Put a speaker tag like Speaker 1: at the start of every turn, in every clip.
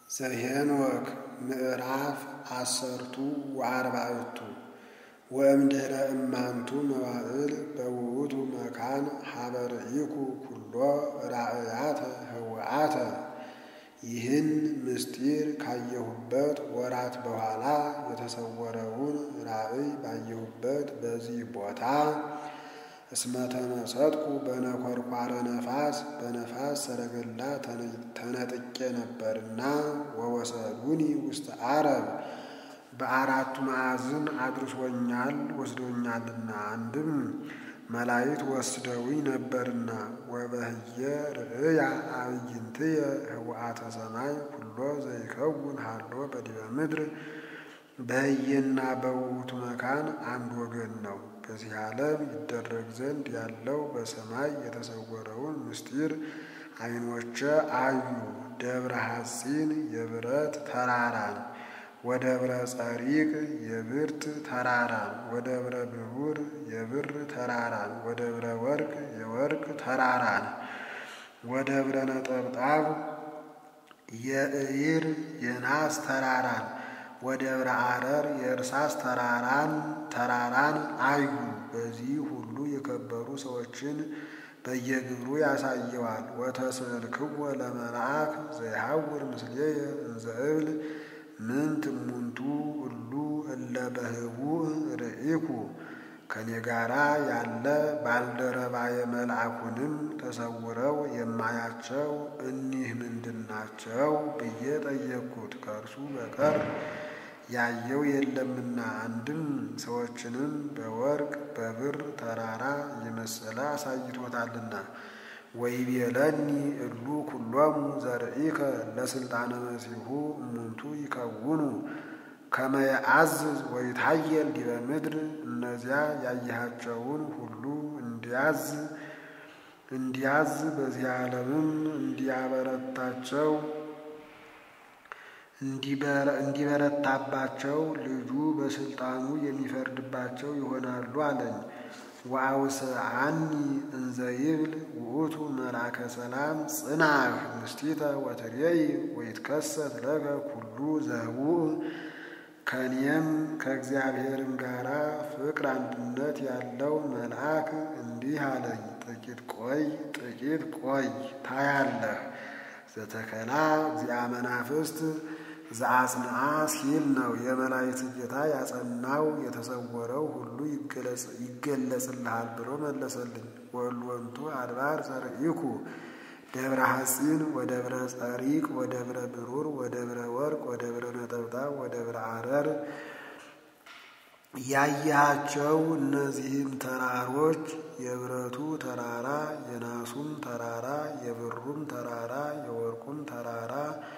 Speaker 1: ዘኄንወክ ምዕራፍ 10 ወእምድኅረ እማንቱ መዋዕል በውእቱ መካን ሀበ ርኢኩ ኩሎ ራእያተ ህውአተ። ይህን ምስጢር ካየሁበት ወራት በኋላ የተሰወረውን ራእይ ባየሁበት በዚህ ቦታ እስመ ተመሰጥኩ በነኰርኳረ ነፋስ በነፋስ ሰረገላ ተነጥቄ ነበርና ወወሰዱኒ ውስተ ዓረብ በአራቱ ማዕዝን አድርሶኛል ወስዶኛልና። አንድም መላእክት ወስደውኝ ነበርና ወበህየ ርእያ አዕይንትየ ህውአተ ሰማይ ኩሎ ዘይከውን ሀሎ በዲበ ምድር። በህየና በውእቱ መካን አንድ ወገን ነው። በዚህ ዓለም ይደረግ ዘንድ ያለው በሰማይ የተሰወረውን ምስጢር ዓይኖቼ አዩ። ደብረ ሐጺን የብረት ተራራን፣ ወደብረ ጸሪቅ የብርት ተራራን፣ ወደብረ ብሩር የብር ተራራን፣ ወደብረ ወርቅ የወርቅ ተራራን፣ ወደብረ ነጠብጣብ የእይር የናስ ተራራን፣ ወደብረ አረር የእርሳስ ተራራን አዩ። በዚህ ሁሉ የከበሩ ሰዎችን በየግብሩ ያሳየዋል። ወተስእልክዎ ለመልአክ ዘይሐውር ምስሌየ እንዘ እብል ምንት እሙንቱ እሉ እለ በህቡዕ ርኢኩ። ከኔ ጋራ ያለ ባልደረባየ መልአኩንም ተሰውረው የማያቸው እኒህ ምንድናቸው ብዬ ጠየቅኩት። ከእርሱ በቀር ያየው የለምና። አንድም ሰዎችንም በወርቅ በብር ተራራ እየመሰለ አሳይቶታልና። ወይቤለኒ እሉ ኩሎሙ ዘርኢከ ለስልጣነ መሲሑ እሙንቱ ይከውኑ ከመ የአዝዝ ወይታየል ዲበ ምድር። እነዚያ ያየሃቸውን ሁሉ እንዲያዝ በዚህ ዓለምም እንዲያበረታቸው እንዲበረታባቸው ልጁ በስልጣኑ የሚፈርድባቸው ይሆናሉ አለኝ። ወአውስአኒ እንዘ ይብል ውእቱ መልአከ ሰላም ጽናዕ ምስጢተ ወትሬይ ወይትከሰት ለከ ኩሉ ዘህቡዕ። ከእኔም ከእግዚአብሔርም ጋራ ፍቅር አንድነት ያለው መልአክ እንዲህ አለኝ። ጥቂት ቆይ ታያለህ። ዘተከላ እግዚአ መናፍስት ዘአጽንዓ ሲል ነው። የመላእክት ጌታ ያጸናው የተሰወረው ሁሉ ይገለጽልሃል ብሎ መለሰልኝ። ወእልወንቱ አድባር ዘርኢኩ ደብረ ሐጺን ወደብረ ጸሪቅ ወደብረ ብሩር ወደብረ ወርቅ ወደብረ ነጠብጣብ ወደብረ አረር ያየሃቸው እነዚህም ተራሮች የብረቱ ተራራ የናሱም ተራራ የብሩም ተራራ የወርቁም ተራራ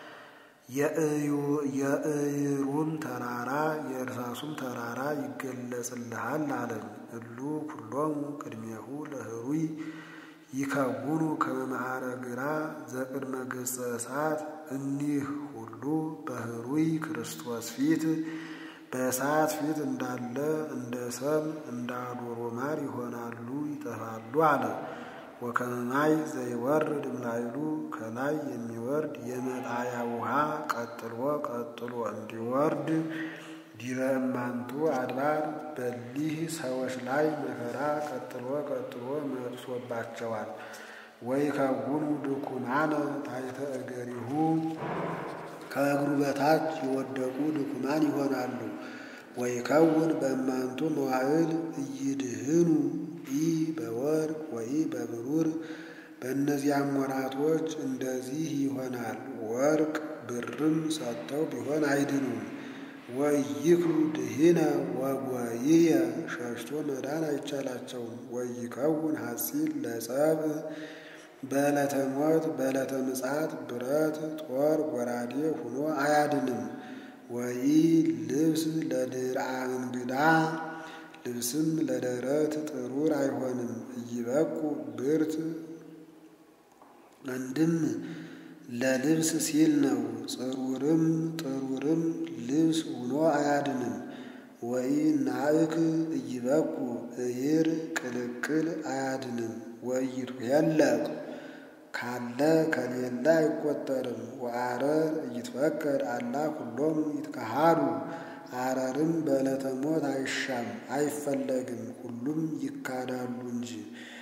Speaker 1: የእይሩም ተራራ የእርሳሱም ተራራ ይገለጽልሃል አለኝ። እሉ ኩሎሙ ቅድሜሁ ለህሩይ ይከውኑ ከመ ማዕረግራ ዘቅድመ ገጸ እሳት። እኒህ ሁሉ በህሩይ ክርስቶስ ፊት በእሳት ፊት እንዳለ እንደ ሰም እንደ አዶሮ ማር ይሆናሉ ይጠፋሉ አለ። ወከመ ማይ ዘይወርድ እምላዕሉ ከላይ የሚወርድ የመጣያ ውሃ ቀጥሎ እንዲወርድ ዲበ እማንቱ አድባር በሊህ ሰዎች ላይ መከራ ቀጥሎ መጥሶባቸዋል። ወይከውኑ ድኩማነ ታሕተ እገሪሁ ከእግሩ በታች የወደቁ ድኩማን ይሆናሉ። ወይከውን በእማንቱ መዋዕል ኢይድህኑ ኢ በወርቅ ወይ በብሩር። በእነዚያም ወራቶች እንደዚህ ይሆናል። ወርቅ ብርም ሰጥተው ቢሆን አይድኑም። ወይክሉ ድኂነ ወጎይየ ሸሽቶ መዳን አይቻላቸውም። ወይከውን ሐጺን ለጸብ በዕለተ ሞት በዕለተ ምጽአት ብረት ጦር ጎራዴ ሁኖ አያድንም። ወይ ልብስ ለድርአ እንግዳ ልብስም ለደረት ጥሩር አይሆንም። እይበቁ ብርት አንድም ለልብስ ሲል ነው። ጥሩርም ልብስ ሁኖ አያድንም። ወይ ናእክ እይበቁ እይር ቅልቅል አያድንም። ወይቱ የለቅ ካለ ከሌለ አይቆጠርም። ወአረር ኢይትፈቀድ አላ ኩሎሙ ይትከሃዱ አረርም በዕለተ ሞት አይሻም አይፈለግም፣ ሁሉም ይካዳሉ እንጂ።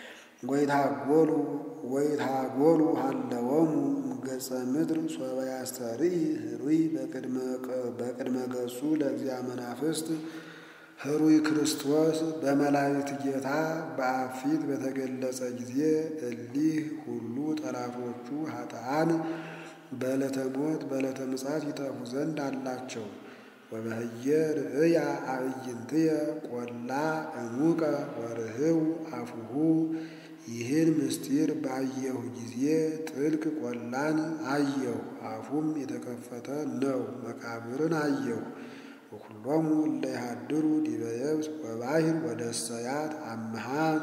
Speaker 1: ወይታጎሉ ሀለወሙ እምገጸ ምድር ሶበ ያስተርኢ ህሩይ በቅድመ ገጹ ለእግዚአ መናፍስት ህሩይ ክርስቶስ በመላእክት ጌታ በአብ ፊት በተገለጸ ጊዜ እሊህ ሁሉ ጠላቶቹ ኃጥአን በዕለተ ሞት በዕለተ ምጽአት ይጠፉ ዘንድ አላቸው። ወበህየ ርእያ አዕይንትየ ቆላ እሙቀ ወርህው አፉሁ ይህን ምስጢር ባየሁ ጊዜ ጥልቅ ቆላን አየሁ፣ አፉም የተከፈተ ነው። መቃብርን አየሁ። ወኩሎሙ እለ ይሃድሩ ዲበ የብስ ወባሕር ወደሰያት አምሃ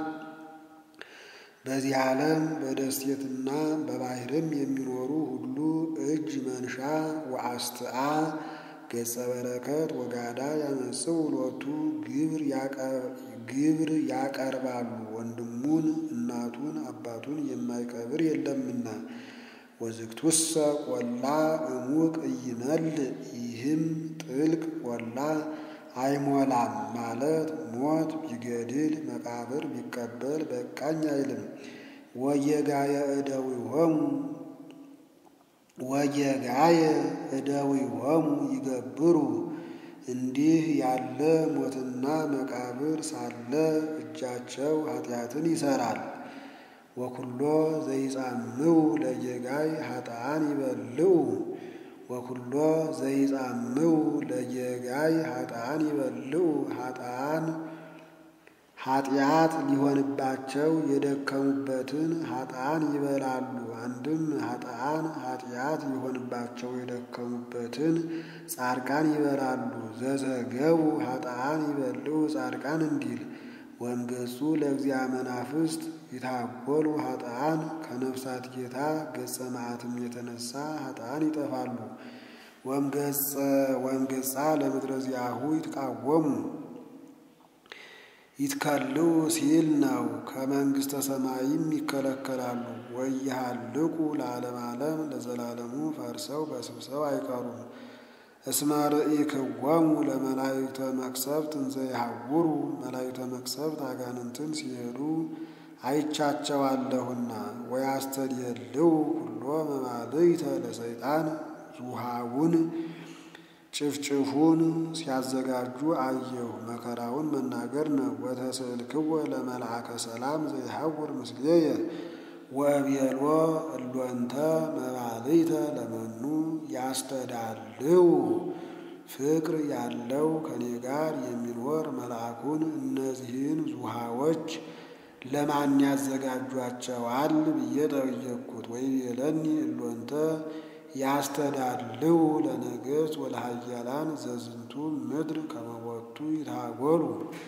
Speaker 1: በዚህ ዓለም በደሴትና በባሕርም የሚኖሩ ሁሉ እጅ መንሻ ወአስትአ ገጸ በረከት ወጋዳ ያመጽኡ ሎቱ ግብር ያቀርባሉ። ወንድሙን እናቱን አባቱን የማይቀብር የለምና። ወዝግቱሰ ቆላ እሙቅ ኢይመልእ ይህም ጥልቅ ቆላ አይሞላም ማለት ሞት ቢገድል መቃብር ቢቀበል በቃኝ አይልም። ወየጋየ እደዊሆሙ ይገብሩ እንዲህ ያለ ሞትና መቃብር ሳለ እጃቸው ኃጢአትን ይሰራል። ወኩሎ ዘይጻምው ለጌጋይ ኃጥአን ይበልዑ ወኩሎ ዘይጻምው ለጌጋይ ኃጥአን ይበልዑ ኃጥአን ኃጢአት ሊሆንባቸው የደከሙበትን ኃጥአን ይበላሉ። አንድም ኃጥአን ኃጢአት ሊሆንባቸው የደከሙበትን ጻድቃን ይበላሉ። ዘዘገቡ ኃጥአን ይበልዑ ጻድቃን እንዲል ወእምገጹ ለእግዚአ መናፍስት ይታጎሉ ኃጥአን ከነፍሳት ጌታ ገጸ መዓትም የተነሳ ኃጥአን ይጠፋሉ። ወእምገጻ ለምድረ ዚአሁ ይትቃወሙ ይትከልው ሲል ነው። ከመንግሥተ ሰማይም ይከለከላሉ። ወይሃልቁ ለዓለም ዓለም ለዘላለሙ ፈርሰው በስብሰው አይቀሩም። እስመ ርኢክዎሙ ለመላእክተ መቅሰፍት እንዘ ይሐውሩ መላእክተ መቅሰፍት አጋንንትን ሲሄዱ አይቻቸዋለሁና። ወያስተድየልው ኩሎ መባልዕተ ለሰይጣን ዙሃውን ጭፍጭፉን ሲያዘጋጁ አየሁ። መከራውን መናገር ነው። ወተስእልክዎ ለመልአከ ሰላም ዘይሐውር ምስሌየ ወእቤሎ እሎንተ መባልዕተ ለመኑ ያስተዳልው ፍቅር ያለው ከኔ ጋር የሚኖር መልአኩን እነዚህን ዙሃዎች ለማን ያዘጋጇቸዋል ብዬ ጠየቅኩት። ወይቤለኒ እሎንተ ያስተዳልው ለነገሥት ወለኃያላን ዘዝንቱ ምድር ከመቦቱ ይታጎሉ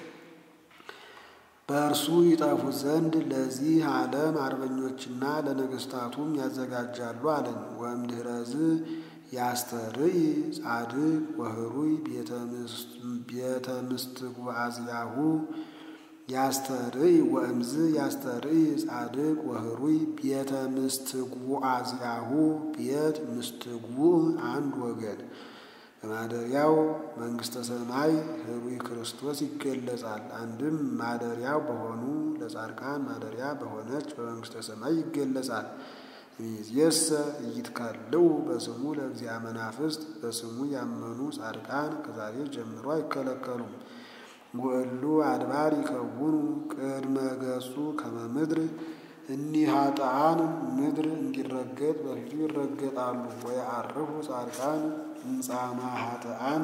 Speaker 1: በእርሱ ይጠፉ ዘንድ ለዚህ ዓለም አርበኞችና ለነገሥታቱም ያዘጋጃሉ አለኝ። ወእምድኅረዝ ያስተርኢ ጻድቅ ወህሩይ ቤተ ምስትጉዓዝያሁ ያስተርኢ ወእምዝ ያስተርኢ ጻድቅ ወህሩይ ቤተ ምስትጉዓዝያሁ ቤት ምስትጉዕ አንድ ወገን በማደሪያው መንግሥተ ሰማይ ህሩይ ክርስቶስ ይገለጻል። አንድም ማደሪያው በሆኑ ለጻድቃን ማደሪያ በሆነች በመንግሥተ ሰማይ ይገለጻል። ይእዜሰ ኢይትከልው በስሙ ለእግዚአ መናፍስት በስሙ ያመኑ ጻድቃን ከዛሬ ጀምሮ አይከለከሉም። ወእሉ አድባር ይከውኑ ቅድመ ገጹ ከመ ምድር እኒህ ኃጥአን ምድር እንዲረገጥ በፊቱ ይረገጣሉ። ወየዐርፉ ጻድቃን እምጻማ ኃጥአን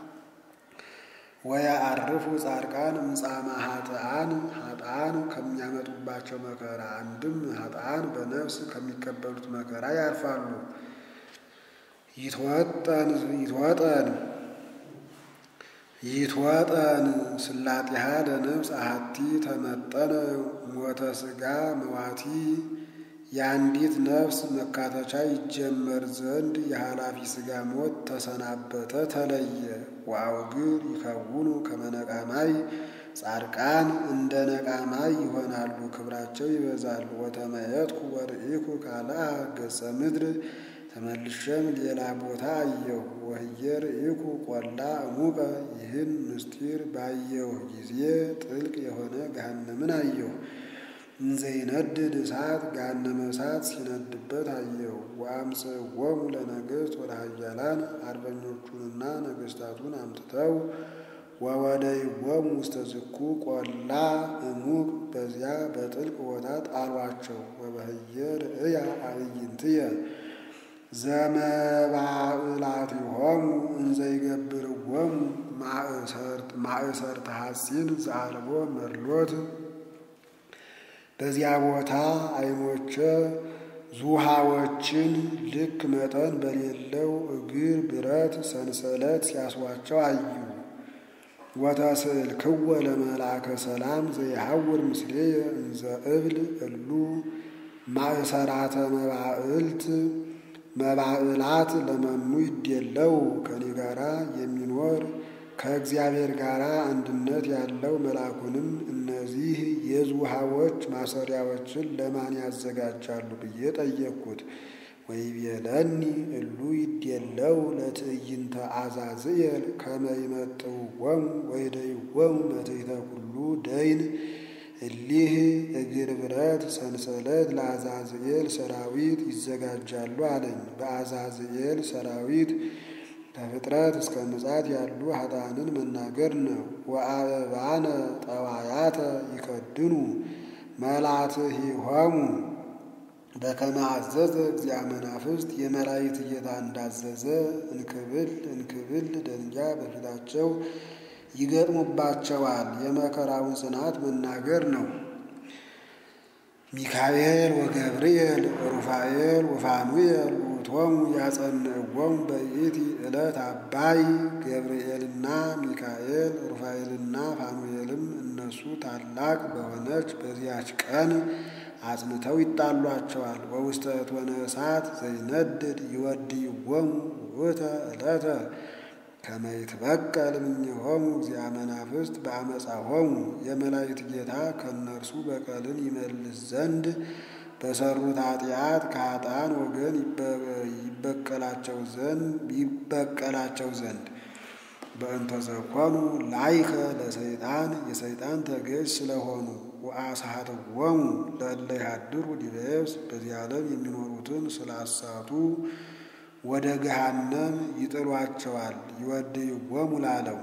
Speaker 1: ወየዐርፉ ጻድቃን እምጻማ ኃጥአን ከሚያመጡባቸው መከራ አንድም ኃጥአን በነፍስ ከሚቀበሉት መከራ ያርፋሉ። ይትወጠን ስላጢሃ ለነፍስ አሐቲ ተመጠነ ሞተ ሥጋ መዋቲ የአንዲት ነፍስ መካተቻ ይጀመር ዘንድ የኃላፊ ሥጋ ሞት ተሰናበተ ተለየ። ወአውግር ይከውኑ ከመ ነቃማይ ጻድቃን እንደ ነቃማይ ይሆናሉ፣ ክብራቸው ይበዛል። ወተመየጥኩ ወርኢኩ ካልአ ገጸ ምድር ተመልሼም ሌላ ቦታ አየሁ። ወህየ ርኢኩ ቆላ እሙቀ ይህን ምስጢር ባየሁ ጊዜ ጥልቅ የሆነ ገሃነምን አየሁ። እንዘይነድድ እሳት ገሃነመ እሳት ሲነድበት አየሁ። ወአምጽእዎሙ ለነገሥት ወለኃያላን አርበኞቹንና ነገሥታቱን አምጥተው ወወደይዎሙ ውስተ ዝኩ ቆላ እሙቅ በዚያ በጥልቅ ቦታ ጣሏቸው። ወበህየ ርእያ አዕይንትየ ዘመባእላቲሆሙ እንዘይገብርዎሙ ማእሰርተ ሐጺን ዘአልቦ መድሎት። በዚያ ቦታ ዓይኖቼ ዙሃዎችን ልክ መጠን በሌለው እግር ብረት ሰንሰለት ሲያስሯቸው አዩ። ወተስእልክዎ ለመልአከ ሰላም ዘይሐውር ምስሌየ እንዘ እብል እሉ ማእሰራተ መባእላት ለመኑ ይዴለው። ከኔ ጋራ የሚኖር ከእግዚአብሔር ጋር አንድነት ያለው መልአኩንም እነዚህ የዙሃዎች ማሰሪያዎችን ለማን ያዘጋጃሉ ብዬ ጠየቅኩት። ወይቤለኒ እሉ ይዴለው ለትዕይንተ አዛዝኤል ከመ ይመጥውዎሙ ወይደይዎሙ መትሕተ ኩሉ ደይን። እሊህ እግር ብረት ሰንሰለት ለአዛዝኤል ሰራዊት ይዘጋጃሉ አለኝ። በአዛዝኤል ሰራዊት ከፍጥረት እስከ ምጽአት ያሉ ኃጥአንን መናገር ነው። ወአበባነ ጠዋያተ ይከድኑ መላትሂሆሙ በከመ አዘዘ እግዚአ መናፍስት። የመላእክት ጌታ እንዳዘዘ እንክብል እንክብል ደንጊያ በፊታቸው ይገጥሙባቸዋል። የመከራውን ጽናት መናገር ነው። ሚካኤል ወገብርኤል ሩፋኤል ወፋኑኤል ውእቶሙ ያጸንዕዎሙ በይእቲ ዕለት አባይ። ገብርኤልና ሚካኤል ሩፋኤልና ፋኑኤልም እነሱ ታላቅ በሆነች በዚያች ቀን አጽንተው ይጣሏቸዋል። ወውስተ እቶነ እሳት ዘይነድድ ይወድይዎሙ ውእተ ዕለተ ከመ ይትበቀል እምኔሆሙ እግዚአ መናፍስት በአመፃሆሙ። የመላእክት ጌታ ከእነርሱ በቀልን ይመልስ ዘንድ በሰሩት ኃጢአት ከኃጥአን ወገን ይበቀላቸው ዘንድ በእንተ ዘኮኑ ላይከ ለሰይጣን የሰይጣን ተገዥ ስለሆኑ። ወአስሐትዎሙ ለእለ ይሃድሩ ዲበ የብስ በዚህ ዓለም የሚኖሩትን ስላሳቱ ወደ ገሃነም ይጥሏቸዋል። ይወድይዎሙ ላለው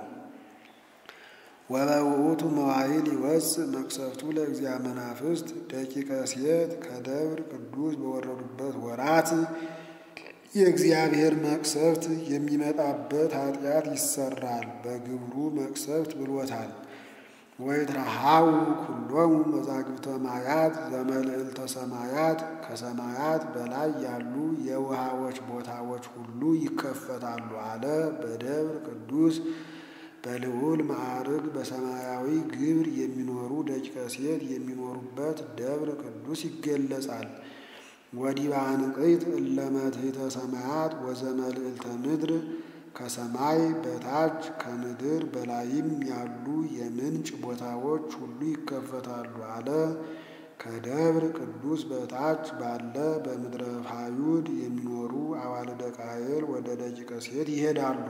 Speaker 1: ወበውእቱ መዋዕል ይወፅእ መቅሰፍቱ ለእግዚአ መናፍስት። ደቂቀ ሴት ከደብር ቅዱስ በወረዱበት ወራት የእግዚአብሔር መቅሰፍት የሚመጣበት ኃጢአት ይሰራል። በግብሩ መቅሰፍት ብሎታል። ወይትረሃው ኩሎሙ መዛግብተ ማያት ዘመልዕልተ ሰማያት። ከሰማያት በላይ ያሉ የውሃዎች ቦታዎች ሁሉ ይከፈታሉ አለ። በደብር ቅዱስ በልዑል ማዕርግ በሰማያዊ ግብር የሚኖሩ ደቂቀ ሴት የሚኖሩበት ደብር ቅዱስ ይገለጻል። ወዲበ አንቅዕት እለ መትሕተ ሰማያት ወዘመልዕልተ ምድር። ከሰማይ በታች ከምድር በላይም ያሉ የምንጭ ቦታዎች ሁሉ ይከፈታሉ አለ። ከደብር ቅዱስ በታች ባለ በምድረ ፋዩድ የሚኖሩ አዋልደ ቃየል ወደ ደቂቀ ሴት ይሄዳሉ።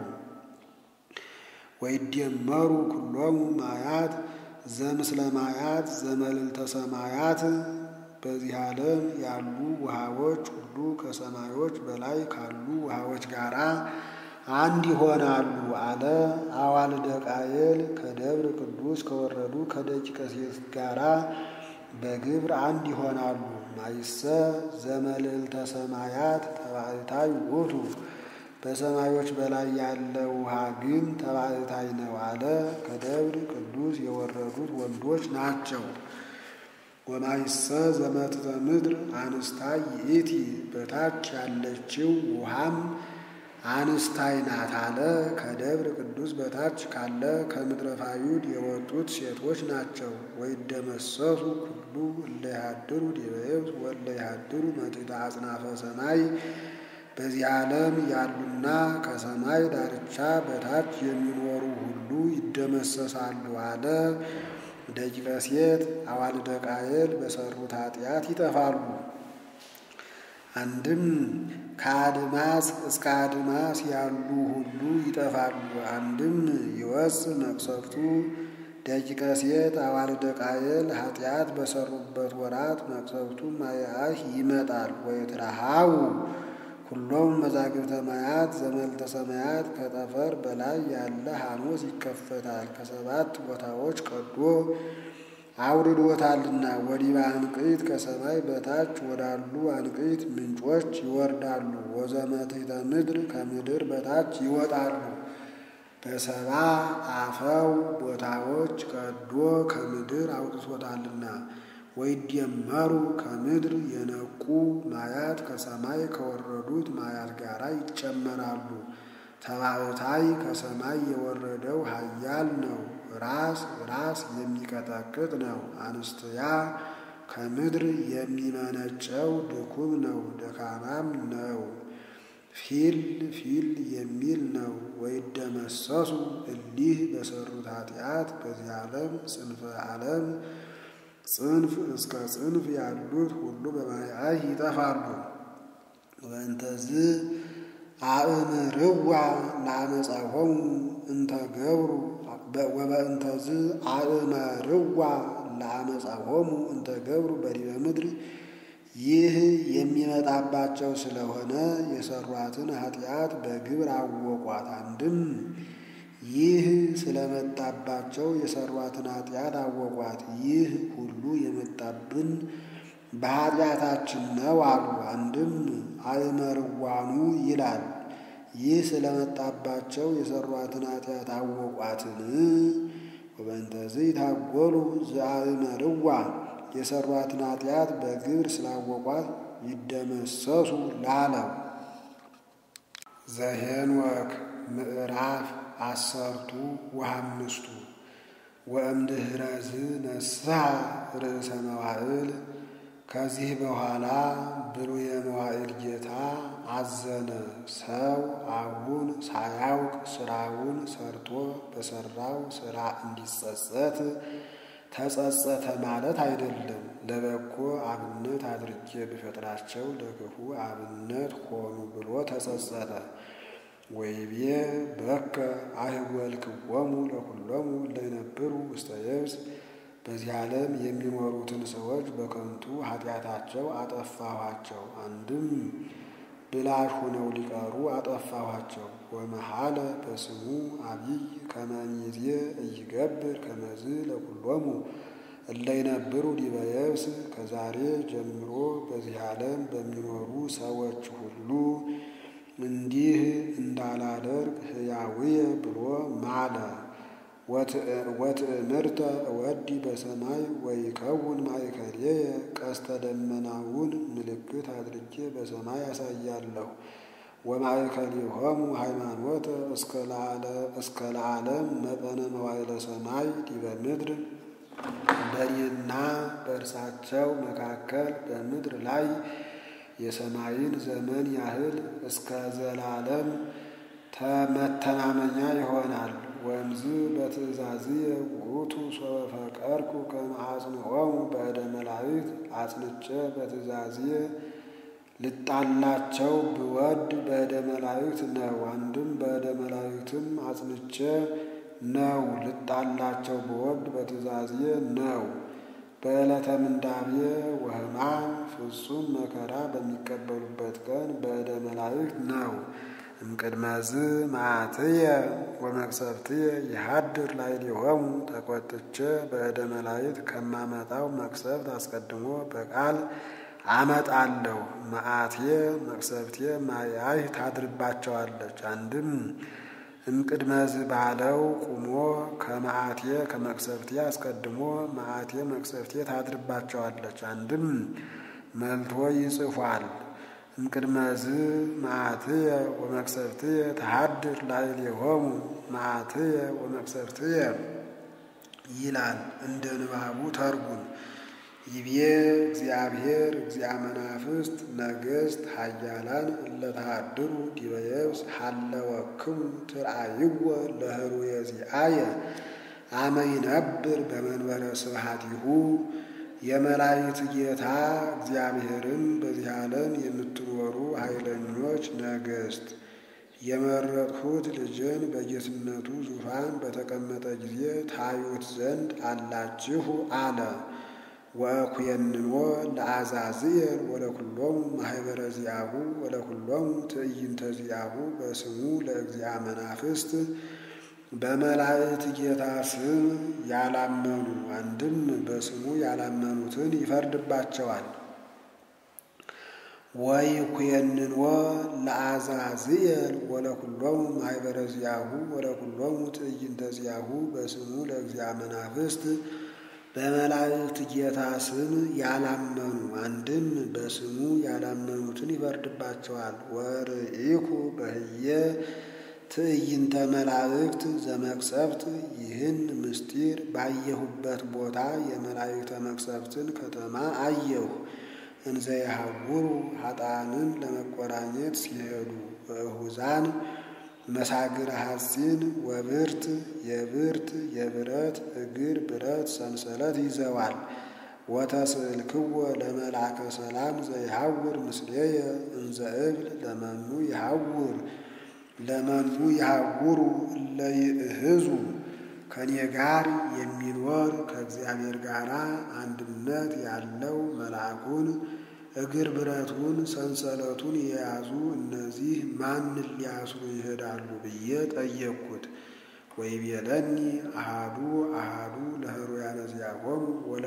Speaker 1: ወይደመሩ ኩሎሙ ማያት ዘምስለ ማያት ዘመልዕልተ ሰማያት። በዚህ ዓለም ያሉ ውሃዎች ሁሉ ከሰማዮች በላይ ካሉ ውሃዎች ጋራ አንድ ይሆናሉ አለ። አዋልደ ቃየል ከደብረ ቅዱስ ከወረዱ ከደቂቀ ሴት ጋራ በግብር አንድ ይሆናሉ። ማይሰ ዘመልዕልተ ሰማያት ተባዕታይ ውእቱ። በሰማዮች በላይ ያለ ውሃ ግን ተባዕታይ ነው አለ። ከደብረ ቅዱስ የወረዱት ወንዶች ናቸው። ወማይሰ ዘመትሕተ ምድር አንስታይ ይእቲ። በታች ያለችው ውሃም አንስታይ ናት አለ። ከደብረ ቅዱስ በታች ካለ ከምድረ ፋዩድ የወጡት ሴቶች ናቸው። ወይደመሰሱ ኩሉ እለ ይሃድሩ ዲበ የብስ ወእለ ይሃድሩ መትሕተ አጽናፈ ሰማይ። በዚህ ዓለም ያሉና ከሰማይ ዳርቻ በታች የሚኖሩ ሁሉ ይደመሰሳሉ አለ። ደቂቀ ሴት አዋልደ ቃየል በሰሩት ኃጢአት ይጠፋሉ። አንድም ከአድማስ እስከ አድማስ ያሉ ሁሉ ይጠፋሉ። አንድም ይወፅእ መቅሰፍቱ ደቂቀ ሴት አዋልደ ቃየል ኃጢአት በሰሩበት ወራት መቅሰፍቱ ማየአህ ይመጣል። ወይትረሃው ሁሎም መዛግብተ ማያት ዘመልተ ሰማያት ከጠፈር በላይ ያለ ሐሞስ ይከፈታል። ከሰባት ቦታዎች ቀዶ አውርዶታልና ወዲበ አንቅዕት ከሰማይ በታች ወዳሉ አንቅዕት ምንጮች ይወርዳሉ። ወዘመትሕተ ምድር ከምድር በታች ይወጣሉ። በሰባ አፈው ቦታዎች ቀዶ ከምድር አውጥቶታልና ወይደመሩ ከምድር የነቁ ማያት ከሰማይ ከወረዱት ማያት ጋር ይጨመራሉ። ተባዕታይ ከሰማይ የወረደው ኃያል ነው። ራስ ራስ የሚቀጠቅጥ ነው። አንስትያ ከምድር የሚመነጨው ድኩም ነው፣ ደካማም ነው። ፊል ፊል የሚል ነው። ወይደመሰሱ እሊህ በሰሩት ኃጢአት በዚህ ዓለም ጽንፈ ዓለም ጽንፍ እስከ ጽንፍ ያሉት ሁሉ በማየአህ ይጠፋሉ። ወእንተዝ አእምርዋ ለአመፃሆሙ እንተ ገብሩ ወበእንተዝ አእመርዋ ለአመፃሆሙ እንተ ገብሩ በዲበ ምድር ይህ የሚመጣባቸው ስለሆነ የሰሯትን ኃጢአት በግብር አወቋት። አንድም ይህ ስለመጣባቸው የሰሯትን ኃጢአት አወቋት። ይህ ሁሉ የመጣብን በኃጢአታችን ነው አሉ። አንድም አእመርዋኑ ይላል። ይህ ስለመጣባቸው የሰሯትን ኃጢአት አወቋትን። ወበእንተዝ ይታጎሉ ዘአእመርዋ የሰሯትን ኃጢአት በግብር ስላወቋት ይደመሰሱ ላለው። ዘኄንወክ ምዕራፍ 15 ወእምድኅረዝ ነስሐ ርእሰ መዋዕል። ከዚህ በኋላ ብሉየ መዋዕል ጌታ አዘነ። ሰው አሁን ሳያውቅ ስራውን ሰርቶ በሰራው ስራ እንዲጸጸት ተጸጸተ ማለት አይደለም። ለበጎ አብነት አድርጌ ብፈጥራቸው ለክፉ አብነት ሆኑ ብሎ ተጸጸተ። ወይቤ በከ አህወልክዎሙ ለኩሎሙ ለይነብሩ ውስተ የብስ። በዚህ ዓለም የሚኖሩትን ሰዎች በከንቱ ኃጢአታቸው አጠፋኋቸው። አንድም ብላሽ ሆነው ሊቀሩ አጠፋኋቸው። ወመሐለ በስሙ አብይ ከመ ይእዜ ኢይገብር ከመዝ ለኩሎሙ እለ ይነብሩ ዲበ የብስ። ከዛሬ ጀምሮ በዚህ ዓለም በሚኖሩ ሰዎች ሁሉ እንዲህ እንዳላደርግ ሕያውየ ብሎ ማለ። ወትእምርተ እወዲ በሰማይ ወይከውን ማእከልየ። ቀስተ ደመናውን ምልክት አድርጌ በሰማይ ያሳያለሁ። ወማእከሊሆሙ ሃይማኖተ እስከ ለዓለም መጠነ መዋዕለ ሰማይ ዲበ ምድር። በእኔና በእርሳቸው መካከል በምድር ላይ የሰማይን ዘመን ያህል እስከ ዘላለም መተማመኛ ይሆናል። ወእምዝ በትእዛዝየ ውእቱ ሶበ ፈቀርኩ ከመ አጽንዖሙ በእደ መላእክት። አጽንቼ በትእዛዝየ ልጣላቸው ብወድ በእደ መላእክት ነው። አንድም በእደ መላእክትም አጽንቼ ነው። ልጣላቸው ብወድ በትእዛዝየ ነው። በዕለተ ምንዳብየ ወሕማም ፍጹም መከራ በሚቀበሉበት ቀን በእደ መላእክት ነው። እምቅድመዝ መዓትየ ወመቅሰፍትየ ይሃድር ላዕሌሆሙ። ተቆጥቼ በእደ መላእክት ከማመጣው መቅሰፍት አስቀድሞ በቃል አመጣለሁ። መዓትየ መቅሰፍትየ ማያህ ታድርባቸዋለች። አንድም እምቅድመዝ ባለው ቁሞ ከመዓትየ ከመቅሰፍትየ አስቀድሞ መዓትየ መቅሰፍትየ ታድርባቸዋለች። አንድም መልቶ ይጽፏል። እምቅድመዝ መዓትየ ወመቅሰፍትየ ተሃድር ላዕሌሆሙ መዓትየ ወመቅሰፍትየ ይላል እንደ ንባቡ ተርጉም። ይቤ እግዚአብሔር እግዚአ መናፍስት ነገሥት ኃያላን እለተሃድሩ ዲበ የብስ ሀለወክሙ ትርአይዎ ለህሩየ ዚአየ አመ ይነብር በመንበረ ስብሐቲሁ። የመላእክት ጌታ እግዚአብሔርን በዚህ ዓለም የምትኖሩ ኃይለኞች ነገሥት የመረጥሁት ልጄን በጌትነቱ ዙፋን በተቀመጠ ጊዜ ታዩት ዘንድ አላችሁ አለ። ወእኩየንኖ ለአዛዝኤል ወለኩሎሙ ማኅበረ ዚአሁ ወለኩሎሙ ትዕይንተ ዚአሁ በስሙ ለእግዚአ መናፍስት። በመላእክት ጌታ ስም ያላመኑ አንድም በስሙ ያላመኑትን ይፈርድባቸዋል። ወይኩየንኖ ለአዛዝኤል ወለኩሎሙ ማኅበረ ዚአሁ ወለኩሎሙ ትዕይንተ ዚአሁ በስሙ ለእግዚአ መናፍስት። በመላእክት ጌታ ስም ያላመኑ አንድም በስሙ ያላመኑትን ይፈርድባቸዋል። ወርኢኩ በህየ ትዕይንተ መላእክት ዘመቅሰፍት። ይህን ምስጢር ባየሁበት ቦታ የመላእክተ መቅሰፍትን ከተማ አየሁ። እንዘ የሐውሩ ኃጥአንን ለመቆራኘት ሲሄዱ በእሁዛን መሳግር ሐጺን ወብርት የብረት እግር ብረት ሰንሰለት ይዘዋል። ወተስእልክዎ ለመልአከ ሰላም ዘይሐውር ምስሌየ እንዘ እብል ለመኑ ይሐውሩ እለ ይእህዙ። ከኔ ጋር የሚኖር ከእግዚአብሔር ጋር አንድነት ያለው መልአኩን እግር ብረቱን ሰንሰለቱን የያዙ እነዚህ ማንን ሊያስሩ ይሄዳሉ ብዬ ጠየቅኩት። ወይቤለኒ አሃዱ ለህሩያነ ዚአሆሙ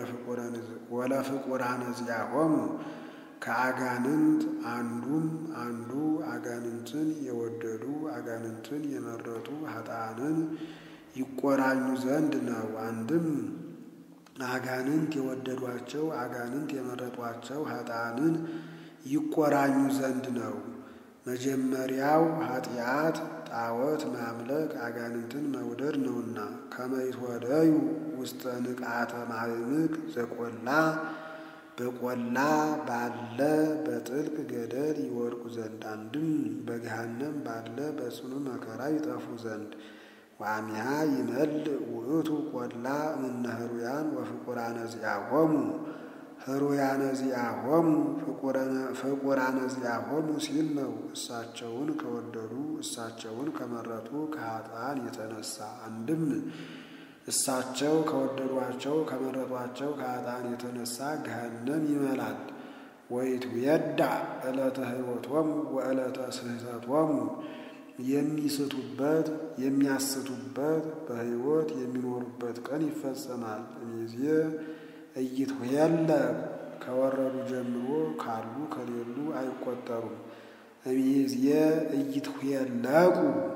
Speaker 1: ወለፍቁራነ ዚአሆሙ። ከአጋንንት አንዱ አጋንንትን የወደዱ አጋንንትን የመረጡ ኃጥአንን ይቆራኙ ዘንድ ነው። አንድም አጋንንት የወደዷቸው አጋንንት የመረጧቸው ኃጥአንን ይቆራኙ ዘንድ ነው። መጀመሪያው ኃጢአት ጣዖት ማምለክ አጋንንትን መውደድ ነውና ከመ ይትወደዩ ውስተ ንቃተ ማዕምቅ ዘቆላ በቆላ ባለ በጥልቅ ገደል ይወድቁ ዘንድ አንድም በገሃነም ባለ በጽኑ መከራ ይጠፉ ዘንድ። ወአሚሃ ይመልእ ውእቱ ቆላ እምነ ህሩያን ወፍቁራነ ዚአሆሙ። ህሩያነ ዚአሆሙ ፍቁራነ ዚአሆሙ ሲል ነው። እሳቸውን ከወደዱ እሳቸውን ከመረጡ ከኃጥአን የተነሳ አንድም እሳቸው ከወደዷቸው ከመረጧቸው ከኃጥአን የተነሳ ገሃነም ይመላል። ወይትዌዳዕ ዕለተ ሕይወቶሙ ወዕለተ ስሕተቶሙ። የሚያስቱበት በሕይወት የሚኖሩበት ቀን ይፈጸማል። እምይእዜ ኢይትኄለቁ ከወረዱ ጀምሮ ካሉ ከሌሉ አይቆጠሩም። እምይእዜ ኢይትኄለቁ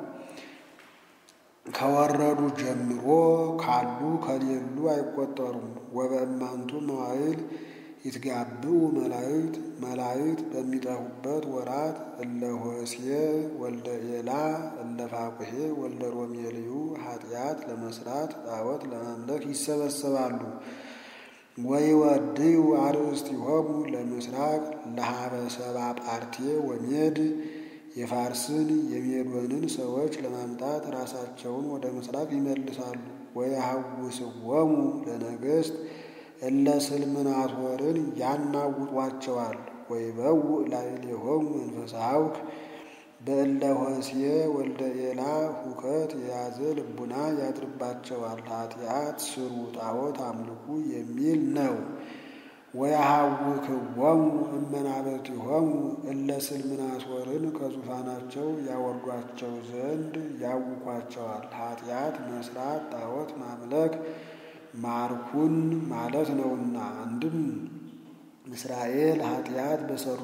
Speaker 1: ከወረዱ ጀምሮ ካሉ ከሌሉ አይቆጠሩም። ወበእማንቱ መዋዕል ይትጋብኡ መላእክት በሚጠፉበት ወራት እለ ሆሴዕ ወልደ ኤላ እለ ፋቁሔ ወልደ ሮሜልዩ ኃጢአት ለመስራት ጣዖት ለማምለክ ይሰበሰባሉ። ወይወድዩ አርእስቲሆሙ ለምስራቅ ለሀበ ሰብአ ጳርቴ ወሜድ። የፋርስን የሜዶንን ሰዎች ለማምጣት ራሳቸውን ወደ ምስራቅ ይመልሳሉ። ወየሐውስዎሙ ለነገሥት እለ ስልምናሶርን ያናውጧቸዋል። ወይበውእ ላዕሌሆሙ መንፈሰ ኀውክ በእለ ሆሴዕ ወልደ ኤላ ሁከት የያዘ ልቡና ያድርባቸዋል። ኃጢአት ስሩ ጣዖት አምልኩ የሚል ነው። ወየሐውክዎሙ እመናብርቲሆሙ እለ ስልምናሶርን ከዙፋናቸው ያወርዷቸው ዘንድ ያውኳቸዋል። ኃጢአት መስራት ጣዖት ማምለክ ማርኩን ማለት ነውና። አንድም እስራኤል ኃጢአት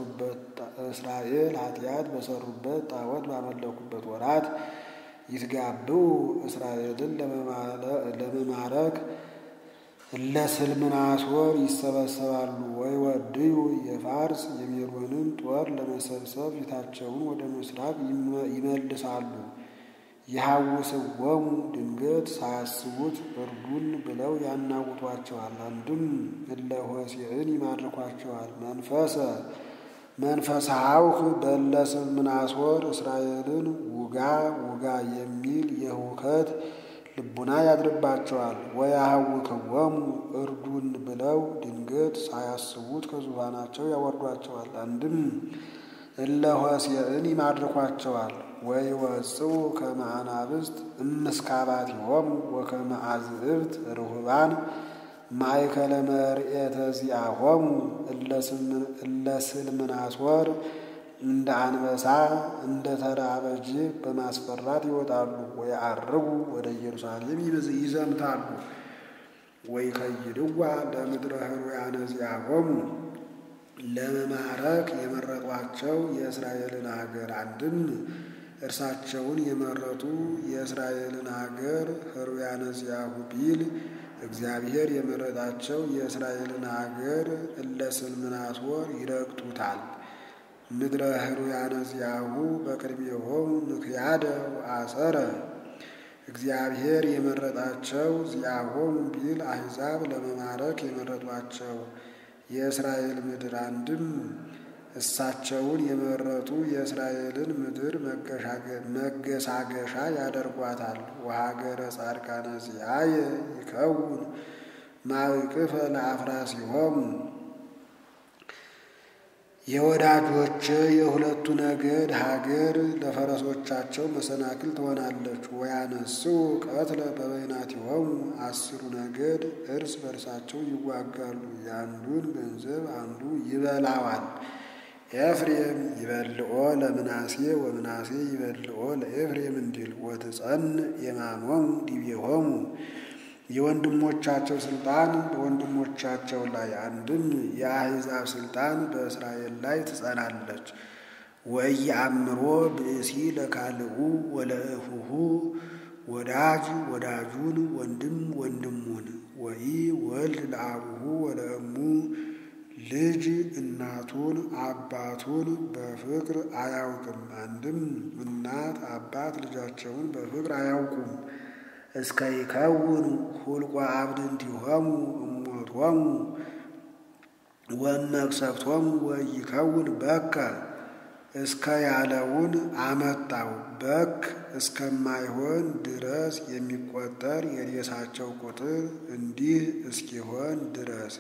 Speaker 1: በሰሩበት ጣዖት ባመለኩበት ወራት ይትጋብኡ እስራኤልን ለመማረክ እለ ስልምናሶር ይሰበሰባሉ። ወይወድዩ የፋርስ የሜዶንን ጦር ለመሰብሰብ ፊታቸውን ወደ ምስራቅ ይመልሳሉ። ይሐውስዎሙ ድንገት ሳያስቡት እርዱን ብለው ያናውጧቸዋል። አንድም እለ ሆሴዕን ይማርኳቸዋል። መንፈሰ ሐውክ በእለ ስልምናሶር እስራኤልን ውጋ ውጋ የሚል የሁከት ልቡና ያድርባቸዋል። ወያሐውክዎሙ እርዱን ብለው ድንገት ሳያስቡት ከዙፋናቸው ያወርዷቸዋል። አንድም እለ ሆሴዕን ይማርኳቸዋል። ወይወጽኡ ከመ አናብስት እምስካባቲሆሙ ወከመ አዝዕብት ርሁባን ማእከለ መርዔተ ዚአሆሙ እለ ስልምናሶር እንደ አንበሳ እንደ ተራበ ጅብ በማስፈራት ይወጣሉ። ወየዐርጉ ወደ ኢየሩሳሌም ይዘምታሉ። ወይከይድዋ ለምድረ ኅሩያነ ዚአሆሙ ለመማረክ የመረጧቸው የእስራኤልን አገር አንድም እርሳቸውን የመረጡ የእስራኤልን አገር ኅሩያነ ዚአሁ ቢል እግዚአብሔር የመረጣቸው የእስራኤልን አገር እለ ስልምናሶር ይረግጡታል። ምድረ ኅሩያነ ዚአሁ በቅድሜሆሙ ምክያደ ወአሰረ እግዚአብሔር የመረጣቸው ዚአሆሙ ቢል አሕዛብ ለመማረክ የመረጧቸው የእስራኤል ምድር አንድም እሳቸውን የመረጡ የእስራኤልን ምድር መገሳገሻ ያደርጓታል። ወሀገረ ጻድቃነ ዚአየ ይከውን ማእቅፈ ለአፍራሲሆሙ የወዳጆቼ የሁለቱ ነገድ ሀገር ለፈረሶቻቸው መሰናክል ትሆናለች። ወያነስኡ ቀትለ በበይናቲሆሙ 10 ነገድ እርስ በርሳቸው ይዋጋሉ። የአንዱን ገንዘብ አንዱ ይበላዋል። ኤፍሬም ይበልዖ ለምናሴ ወምናሴ ይበልዖ ለኤፍሬም እንዲል ወትጸን የማኖሙ ዲቤሆሙ የወንድሞቻቸው ስልጣን በወንድሞቻቸው ላይ አንድም የአሕዛብ ስልጣን በእስራኤል ላይ ትጸናለች። ወኢየአምሮ ብእሲ ለካልኡ ወለእፉሁ ወዳጅ ወዳጁን ወንድም ወንድሙን ወኢ ወልድ ለአቡሁ ወለእሙ ልጅ እናቱን አባቱን በፍቅር አያውቅም። አንድም እናት አባት ልጃቸውን በፍቅር አያውቁም። እስከ ይከውን ሁልቆ አብድንቲሆሙ እሞቶሙ ወመቅሰፍቶሙ ወይከውን በከ እስከ ያለውን አመጣው። በክ እስከማይሆን ድረስ የሚቆጠር የሬሳቸው ቁጥር እንዲህ እስኪሆን ድረስ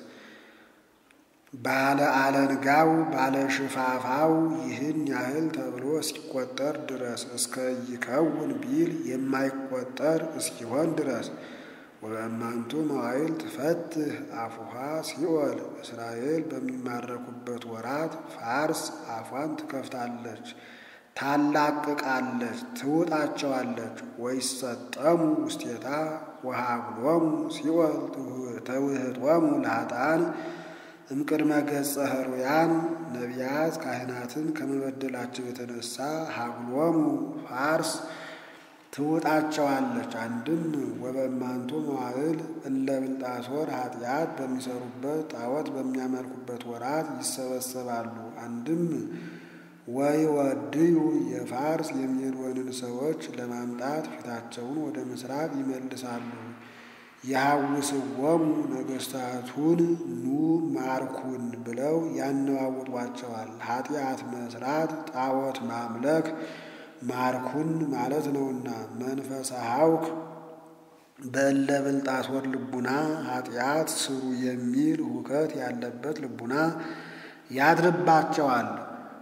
Speaker 1: ባለ አለንጋው ባለ ሽፋፋው ይህን ያህል ተብሎ እስኪቆጠር ድረስ እስከ ይከውን ቢል የማይቆጠር እስኪሆን ድረስ ወበእማንቱ መዋዕል ትፈትህ አፉሃ ሲኦል እስራኤል በሚማረኩበት ወራት ፋርስ አፏን ትከፍታለች፣ ታላቅቃለች፣ ትውጣቸዋለች። ወይሰጠሙ ውስቴታ ወሀብሎሙ ሲኦል ተውህጦሙ ለኃጥአን እምቅድመ ገጸ ኅሩያን ነቢያት ካህናትን ከመበደላቸው የተነሳ ሀብሎሙ ፋርስ ትውጣቸዋለች። አንድም ወበእማንቱ መዋዕል እለ ብልጣሶር ኃጢአት በሚሰሩበት ጣዖት በሚያመልኩበት ወራት ይሰበሰባሉ። አንድም ወይወድዩ የፋርስ የሜዶንን ሰዎች ለማምጣት ፊታቸውን ወደ ምስራቅ ይመልሳሉ። የሐውስዎሙ ነገሥታቱን ኑ ማርኩን ብለው ያነዋውጧቸዋል። ኃጢአት መስራት ጣዖት ማምለክ ማርኩን ማለት ነውና። መንፈሰ ሐውክ በእለ ብልጣሶር ልቡና ኃጢአት ስሩ የሚል ሁከት ያለበት ልቡና ያድርባቸዋል።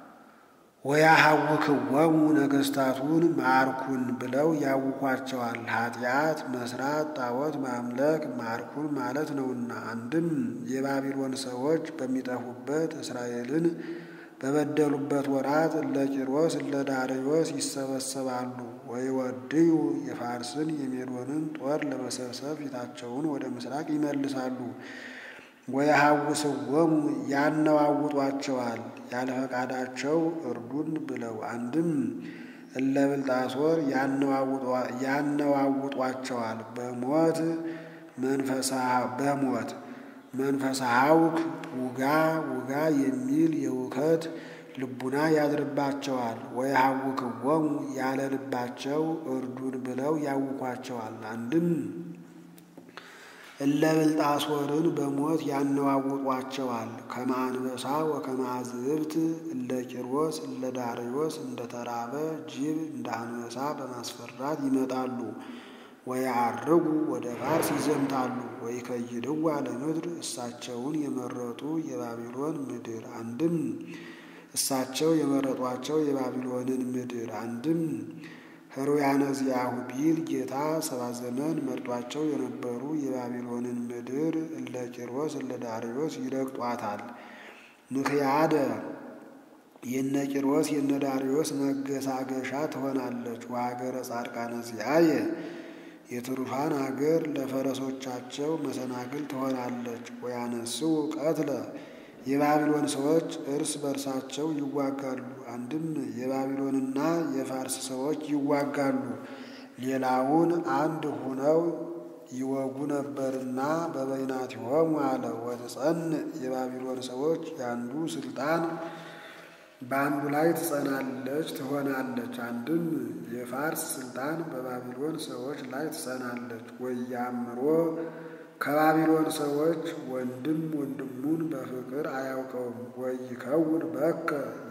Speaker 1: ወያሐውክዎሙ ነገሥታቱን ማርኩን ብለው ያውኳቸዋል። ኃጢአት መስራት ጣዖት ማምለክ ማርኩን ማለት ነውና። አንድም የባቢሎን ሰዎች በሚጠፉበት እስራኤልን በበደሉበት ወራት እለ ቂሮስ እለ ዳርዮስ ይሰበሰባሉ። ወይወድዩ የፋርስን የሜዶንን ጦር ለመሰብሰብ ፊታቸውን ወደ ምስራቅ ይመልሳሉ። ወየሐውስዎሙ ያነዋውጧቸዋል ያለ ፈቃዳቸው እርዱን ብለው። አንድም እለ ብልጣሶር ያነዋውጧቸዋል በሞት መንፈሰ ሐውክ ውጋ ውጋ የሚል የውከት ልቡና ያድርባቸዋል። ወይሃውክዎሙ ያለ ልባቸው እርዱን ብለው ያውኳቸዋል። አንድም እለ ብልጣሶርን በሞት ያነዋውጧቸዋል። ከመ አንበሳ ወከመ አዝዕብት እለ ቂሮስ እለ ዳርዮስ እንደ ተራበ ጅብ እንደ አንበሳ በማስፈራት ይመጣሉ። ወያዐርጉ ወደ ፋርስ ይዘምታሉ። ወይከይድዋ ለምድር እሳቸውን የመረጡ የባቢሎን ምድር። አንድም እሳቸው የመረጧቸው የባቢሎንን ምድር። አንድም ሕሩያነ ዚአሁ ቢል ጌታ 70 ዘመን መርጧቸው የነበሩ የባቢሎንን ምድር እለ ቂሮስ እለ ዳርዮስ ይረግጧታል። ምክያደ የነ ቂሮስ የነ ዳርዮስ መገሳገሻ ትሆናለች። ወሀገረ ጻድቃነ ዚአየ የትሩፋን ሀገር ለፈረሶቻቸው መሰናክል ትሆናለች። ወያነስው ቀትለ የባቢሎን ሰዎች እርስ በርሳቸው ይዋጋሉ። አንድም የባቢሎንና የፋርስ ሰዎች ይዋጋሉ። ሌላውን አንድ ሁነው ይወጉ ነበርና በበይናቲሆሙ አለ። ወትጸንዕ የባቢሎን ሰዎች ያንዱ ስልጣን በአንዱ ላይ ትጸናለች ትሆናለች። አንድም የፋርስ ስልጣን በባቢሎን ሰዎች ላይ ትጸናለች። ወያምሮ ከባቢሎን ሰዎች ወንድም ወንድሙን በፍቅር አያውቀውም። ወይከውን በከ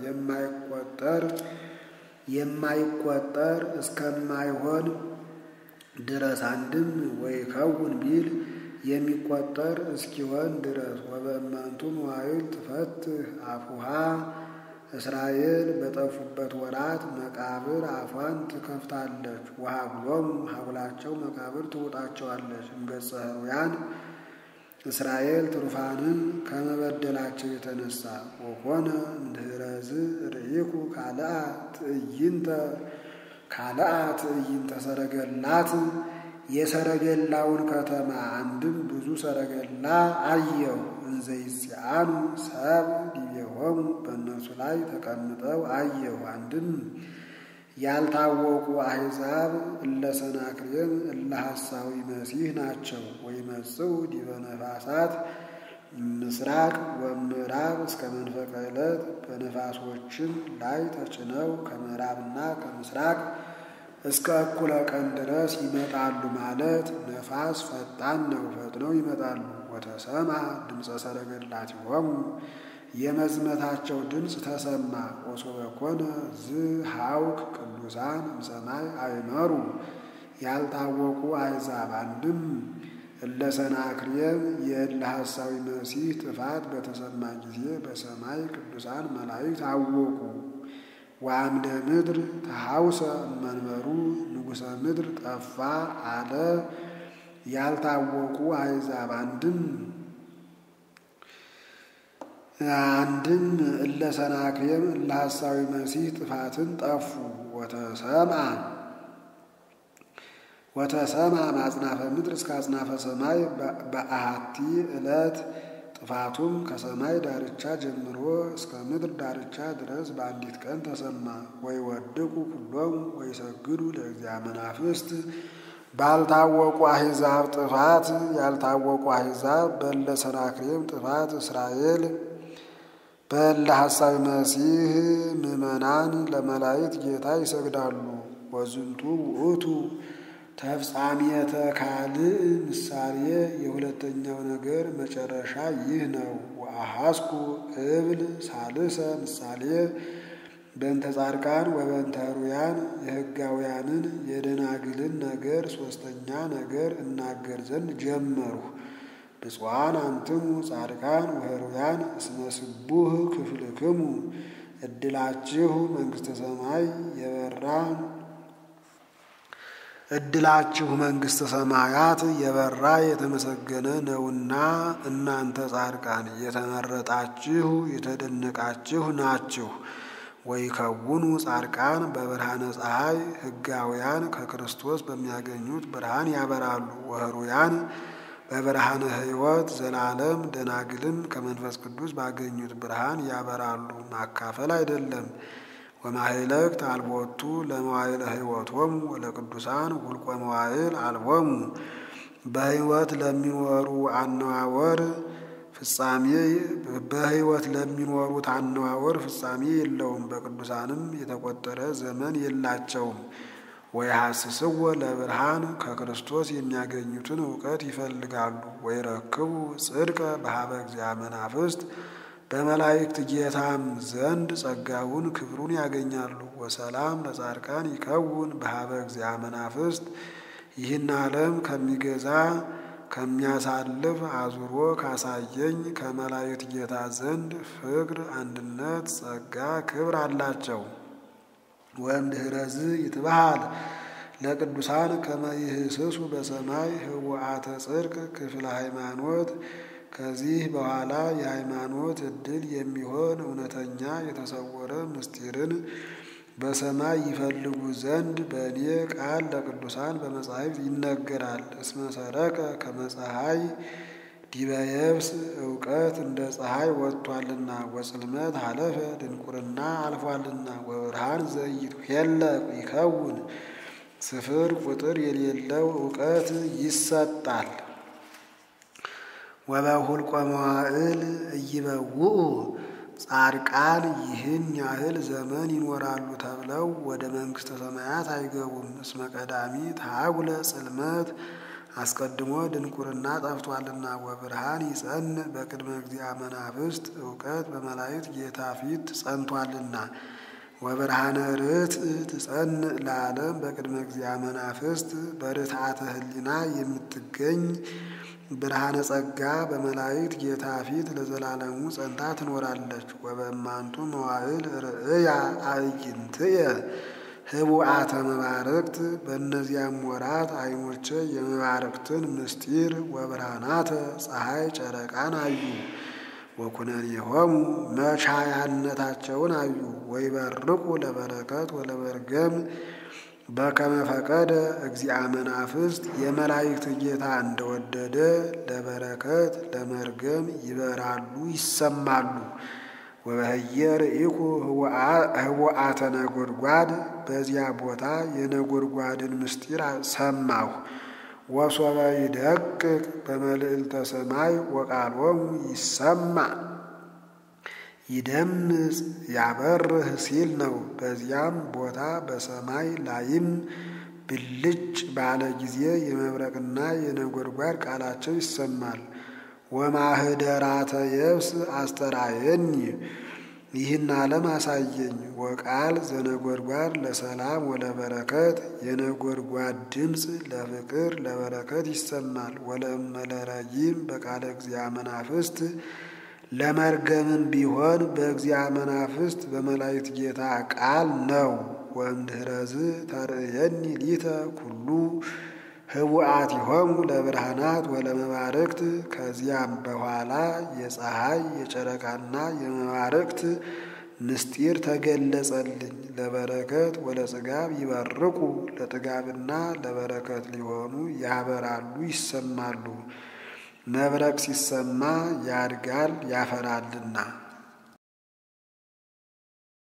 Speaker 1: የማይቆጠር እስከማይሆን ድረስ። አንድም ወይከውን ቢል የሚቆጠር እስኪሆን ድረስ። ወበእማንቱ መዋዕል ትፈትህ አፉሃ እስራኤል በጠፉበት ወራት መቃብር አፏን ትከፍታለች። ወሀብሎሙ ሀብላቸው መቃብር ትውጣቸዋለች። እምገጸ ሕሩያን እስራኤል ትሩፋንን ከመበደላቸው የተነሳ። ወኮነ እምድኅረዝ ርኢኩ ካልአ ትዕይንተ ሰረገላት የሰረገላውን ከተማ። አንድም ብዙ ሰረገላ አየሁ። እንዘ ይጽአኑ ሰብ ዲቤሆሙ በእነርሱ ላይ ተቀምጠው አየሁ። አንድም ያልታወቁ አሕዛብ እለ ሰናክሬም እለ ሐሳዊ መሲህ ናቸው። ወይመጽኡ ዲበ ነፋሳት ምስራቅ ወምዕራብ እስከ መንፈቀ ዕለት በነፋሶችም ላይ ተጭነው ከምዕራብና ከምስራቅ እስከ እኩለ ቀን ድረስ ይመጣሉ። ማለት ነፋስ ፈጣን ነው፣ ፈጥነው ይመጣሉ። ወተሰምዐ ድምፀ ሰረገላቲሆሙ የመዝመታቸው ድምፅ ተሰማ። ወሶበ ኮነ ዝሐውክ ቅዱሳን እምሰማይ አይመሩ ያልታወቁ አሕዛብ። አንድም እለ ሰናክሬም የእለ ሐሳዊ መሲህ ጥፋት በተሰማ ጊዜ በሰማይ ቅዱሳን መላእክት አወቁ። ወአምደ ምድር ተሐውሰ እመንበሩ ንጉሠ ምድር ጠፋ አለ። ያልታወቁ አሕዛብ። አንድም እለ ሰናክሬም እለ ሐሳዊ መሲህ ጥፋትን ጠፉ። ወተሰምዐ ማጽናፈ ምድር እስከ አጽናፈ ሰማይ በአሐቲ ዕለት ጥፋቱም ከሰማይ ዳርቻ ጀምሮ እስከ ምድር ዳርቻ ድረስ በአንዲት ቀን ተሰማ። ወይወድቁ ኩሎሙ ወይሰግዱ ለእግዚአ መናፍስት ባልታወቁ አሕዛብ ጥፋት ያልታወቁ አሕዛብ በእለ ሰናክሬም ጥፋት እስራኤል በእለ ሐሳዊ መሲህ ምዕመናን ለመላእክት ጌታ ይሰግዳሉ። ወዝንቱ ውእቱ ተፍጻሜተ ካልእ ምሳሌ የሁለተኛው ነገር መጨረሻ ይህ ነው። ወአሐስኩ እብል ሳልሰ ምሳሌ በእንተ ጻድቃን ወበእንተ ሕሩያን የሕጋውያንን የደናግልን ነገር ሦስተኛ ነገር እናገር ዘንድ ጀመርሁ። ብፁዓን አንትሙ ጻድቃን ወሕሩያን እስመ ስቡሕ ክፍልክሙ ዕድላችሁ መንግሥተ ሰማይ የበራ ዕድላችሁ መንግሥተ ሰማያት የበራ የተመሰገነ ነውና እናንተ ጻድቃን የተመረጣችሁ የተደነቃችሁ ናችሁ። ወይከውኑ ጻድቃን በብርሃነ ፀሐይ ሕጋውያን ከክርስቶስ በሚያገኙት ብርሃን ያበራሉ። ወሕሩያን በብርሃነ ሕይወት ዘላለም ደናግልም ከመንፈስ ቅዱስ ባገኙት ብርሃን ያበራሉ። ማካፈል አይደለም። ወማሕለቅት አልቦቱ ለመዋዕለ ሕይወቶሙ ወለቅዱሳን ሁልቆ መዋዕል አልቦሙ በሕይወት ለሚኖሩ አነዋወር ፍጻሜ በሕይወት ለሚኖሩት አነዋወር ፍጻሜ የለውም። በቅዱሳንም የተቆጠረ ዘመን የላቸውም። ወይሐስስዎ ለብርሃን ከክርስቶስ የሚያገኙትን እውቀት ይፈልጋሉ። ወይረክቡ ጽድቀ በሀበ እግዚአ መናፍስት በመላእክት ጌታም ዘንድ ጸጋውን ክብሩን ያገኛሉ። ወሰላም ለጻድቃን ይከውን በሀበ እግዚአ መናፍስት ይህን ዓለም ከሚገዛ ከሚያሳልፍ አዙሮ ካሳየኝ ከመላእክት ጌታ ዘንድ ፍቅር፣ አንድነት፣ ጸጋ፣ ክብር አላቸው። ወእምድኅረዝ ይትበሃል ለቅዱሳን ከመ ይህስሱ በሰማይ ህቡአተ ጽድቅ ክፍለ ሃይማኖት። ከዚህ በኋላ የሃይማኖት ዕድል የሚሆን እውነተኛ የተሰወረ ምስጢርን በሰማይ ይፈልጉ ዘንድ በእኔ ቃል ለቅዱሳን በመጻሕፍት ይነገራል። እስመ ሰረቀ ከመ ፀሐይ ዲበ የብስ እውቀት እንደ ፀሐይ ወጥቷልና፣ ወጽልመት አለፈ ድንቁርና አልፏልና፣ ወብርሃን ዘኢይትኄለቅ ይከውን ስፍር ቁጥር የሌለው እውቀት ይሰጣል። ወበሁልቆ መዋዕል ኢይበውኡ ጻድቃን ይህን ያህል ዘመን ይኖራሉ ተብለው ወደ መንግሥተ ሰማያት አይገቡም። እስመ ቀዳሚ ተሐጉለ ጽልመት አስቀድሞ ድንቁርና ጠፍቷልና፣ ወብርሃን ይጸንዕ በቅድመ እግዚአ መናፍስት እውቀት በመላእክት ጌታ ፊት ጸንቷልና፣ ወብርሃነ ርትዕ ትጸንዕ ለዓለም በቅድመ እግዚአ መናፍስት በርትዓተ ህሊና የምትገኝ ብርሃነ ጸጋ በመላእክት ጌታ ፊት ለዘላለሙ ጸንታ ትኖራለች። ወበእማንቱ መዋዕል ርእያ አዕይንትየ ህቡአተ መባርቅት በእነዚያም ወራት ዓይኖቼ የመባርቅትን ምስጢር ወብርሃናተ ፀሐይ ጨረቃን አዩ። ወኩነኔሆሙ መቻያነታቸውን አዩ። ወይበርቁ ለበረከት ወለመርገም በከመ ፈቀደ እግዚአ መናፍስት የመላእክት ጌታ እንደወደደ ለበረከት ለመርገም ይበራሉ ይሰማሉ። ወበህየ ርኢኩ ህቡአተ ነጎድጓድ በዚያ ቦታ የነጎድጓድን ምስጢር ሰማሁ። ወሶበ ይደቅቅ በመልዕልተ ሰማይ ወቃሎሙ ይሰማዕ ይደምጽ ያበርህ ሲል ነው። በዚያም ቦታ በሰማይ ላይም ብልጭ ባለ ጊዜ የመብረቅና የነጎድጓድ ቃላቸው ይሰማል። ወማህደራተ የብስ አስተራየኒ ይህን ዓለም አሳየኝ። ወቃል ዘነጎድጓድ ለሰላም ወለበረከት የነጎድጓድ ድምፅ ለፍቅር ለበረከት ይሰማል። ወለእመለረጂም በቃለ እግዚአ መናፍስት ለመርገምም ቢሆን በእግዚአ መናፍስት በመላእክት ጌታ ቃል ነው። ወእምድኅረዝ ተርእየኒ ሊተ ኩሉ ህቡአቲሆሙ ለብርሃናት ወለመባርቅት ከዚያም በኋላ የፀሐይ የጨረቃና የመባርቅት ምስጢር ተገለጸልኝ። ለበረከት ወለጽጋብ ይበርቁ ለጥጋብና ለበረከት ሊሆኑ ያበራሉ ይሰማሉ። መብረቅ ሲሰማ ያድጋል ያፈራልና።